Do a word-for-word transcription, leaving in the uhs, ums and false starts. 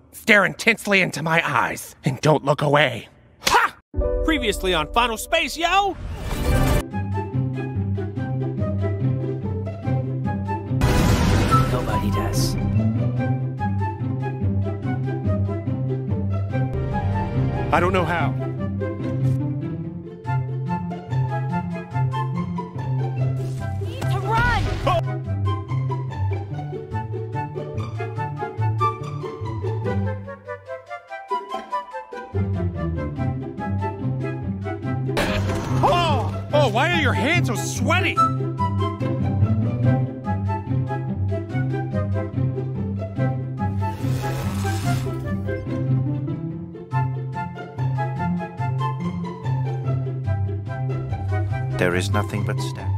Stare intensely into my eyes and don't look away. Ha! Previously on Final Space, yo! Nobody does. I don't know how. Need to run! Oh! Oh, why are your hands so sweaty? There is nothing but static.